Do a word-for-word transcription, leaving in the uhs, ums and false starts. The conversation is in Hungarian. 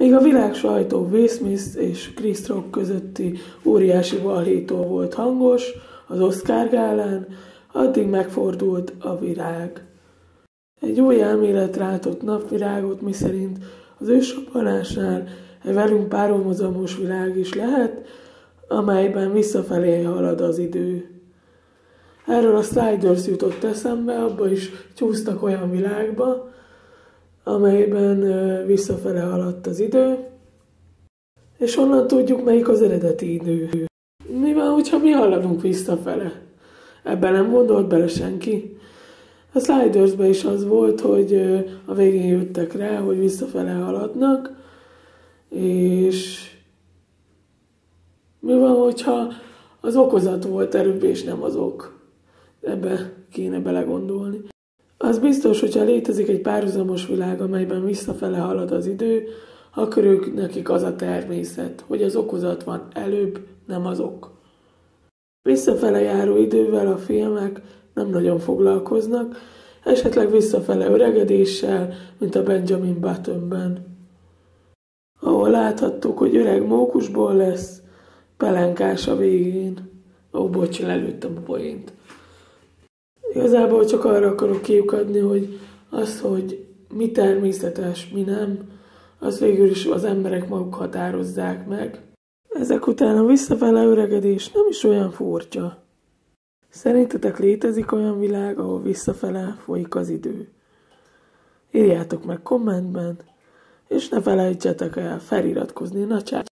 Még a világ sajtó Will Smith és Chris Rock közötti óriási balhétó volt hangos az Oscar gálán, addig megfordult a virág. Egy új elmélet rátott napvirágot, miszerint az ősrobbanásnál egy velünk párhuzamos világ is lehet, amelyben visszafelé halad az idő. Erről a Sliders jutott eszembe, abba is csúsztak olyan világba, amelyben visszafele haladt az idő, és onnan tudjuk, melyik az eredeti idő. Mi van, hogyha mi haladunk visszafele? Ebben nem gondolt bele senki. A Slidersben is az volt, hogy a végén jöttek rá, hogy visszafele haladnak, és mi van, hogyha az okozat volt előbb, és nem az ok? Ebbe kéne belegondolni. Az biztos, hogyha létezik egy párhuzamos világ, amelyben visszafele halad az idő, akkor ők nekik az a természet, hogy az okozat van előbb, nem az ok. Visszafele járó idővel a filmek nem nagyon foglalkoznak, esetleg visszafele öregedéssel, mint a Benjamin Buttonben, ahol láthattuk, hogy öreg mókusból lesz, pelenkás a végén. Ó, bocs, lelőttem a poént. Igazából csak arra akarok kiukadni, hogy az, hogy mi természetes, mi nem, az végül is az emberek maguk határozzák meg. Ezek után a visszafele öregedés nem is olyan furcsa. Szerintetek létezik olyan világ, ahol visszafele folyik az idő? Írjátok meg kommentben, és ne felejtsetek el feliratkozni a csátornára.